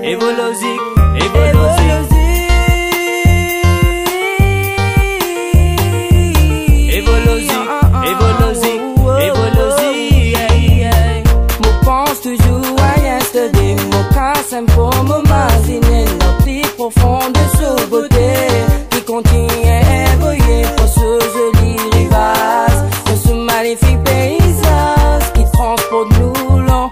Evolosic, Mo pense toujours à yesterday. Mo casse un peu, mo imaginer notre plus profonde beauté qui continue à évoluer pour ce joli rivage, pour ce magnifique paysage qui transporte nous long.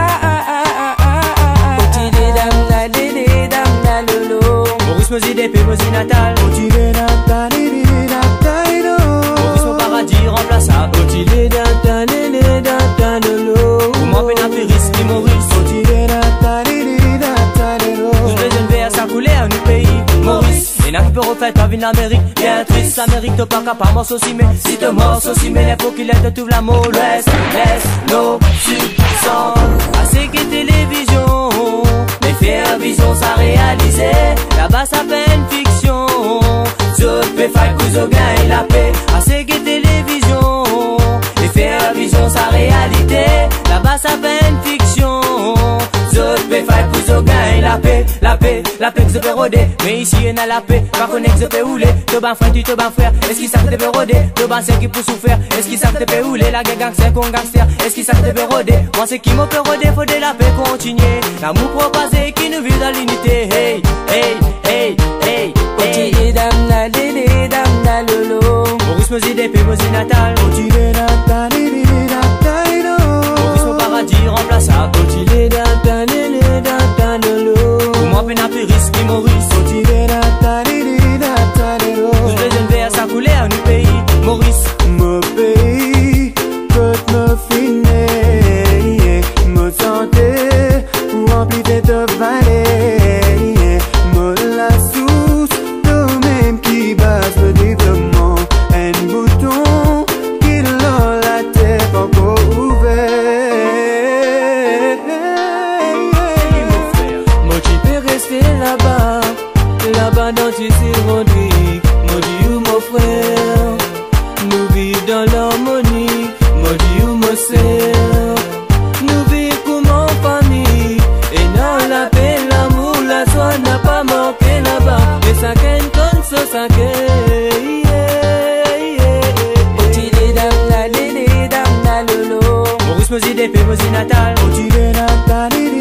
Maurice Mozi d'épée, Mozi natal. Maurice mon paradis remplaçable. Pour moi peine un peu risque, Maurice. Vous besoin de vers sa couleur à nos pays. Maurice, et n'a qui peut refaire ta vie en Amérique. Bien triste, l'Amérique te pas capable morceau si mais si te morceau si mais les faut qu'il aide tout l'amour. Laisse nos substances. Assez que télévision, mais faire vision ça réaliser. Là-bas ça fait une fiction. Je peux faire que je gagne la paix. Assez que télévision, mais faire vision sa réalité. Là-bas ça fait une fiction. Je peux faire que je gagne la paix. La paix que je peux rôder. Mais ici il y a la paix, pas qu'on est que je peux rouler. Te ban frère, tu te ban frère. Est-ce qu'il savent te peut rôder? Te ban c'est qui peut souffrir. Est-ce qu'il savent te peut rouler? La guerre gangster qu'on gangster. Est-ce qu'il savent te peut rôder? Moi c'est qui me peut rôder, faut de la paix continuer. L'amour proposé qui nous vit dans l'unité. Hey, hey, hey, hey, hey. Maurice Mozi d'épée, Mozi natal. Maurice mon paradis remplaçable. Pour moi peine un peu risque, Maurice. Vous besoin de vers sa couleur à nos pays. Maurice, mon pays, toute me finir, me santé, rempli de vallées, me la source, de même qui base le développement, un bouton qui dans la terre encore ouvert. Moi tu peux rester là-bas, là-bas dans tes ironiques, moi dis où mon frère. Nous vivons dans l'harmonie, maudit ou mon sœur. Nous vivons comme en famille, et dans la paix, l'amour, la joie n'a pas manqué là-bas. Et ça qu'un comme ça Maurice Mozi d'épée, Mozi natal.